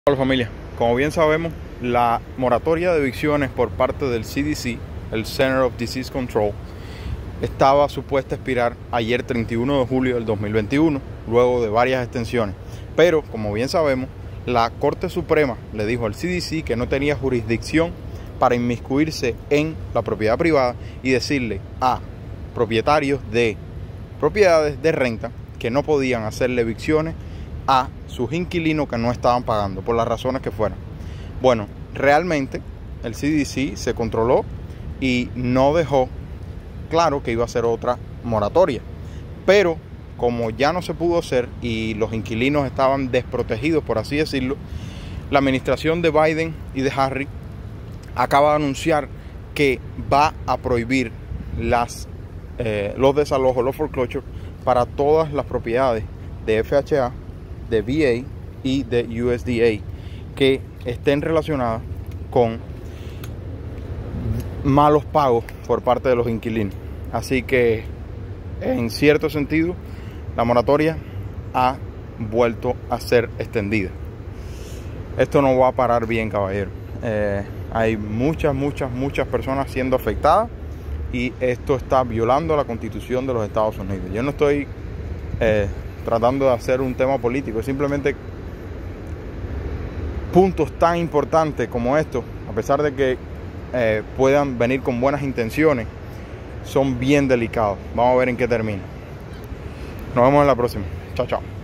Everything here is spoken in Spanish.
Hola familia, como bien sabemos, la moratoria de evicciones por parte del CDC, el Center of Disease Control, estaba supuesta a expirar ayer 31 de julio del 2021, luego de varias extensiones. Pero, como bien sabemos, la Corte Suprema le dijo al CDC que no tenía jurisdicción para inmiscuirse en la propiedad privada y decirle a propietarios de propiedades de renta que no podían hacerle evicciones a sus inquilinos que no estaban pagando, por las razones que fueran. Bueno, realmente el CDC se controló y no dejó claro que iba a ser otra moratoria. Pero como ya no se pudo hacer y los inquilinos estaban desprotegidos, por así decirlo, la administración de Biden y de Harris acaba de anunciar que va a prohibir los desalojos, los foreclosures, para todas las propiedades de FHA, de VA y de USDA que estén relacionadas con malos pagos por parte de los inquilinos. Así que, en cierto sentido, la moratoria ha vuelto a ser extendida. Esto no va a parar bien, caballero. Hay muchas personas siendo afectadas y esto está violando la Constitución de los Estados Unidos. Yo no estoy tratando de hacer un tema político, es simplemente puntos tan importantes como estos, a pesar de que puedan venir con buenas intenciones, son bien delicados. Vamos a ver en qué termina. Nos vemos en la próxima. Chao, chao.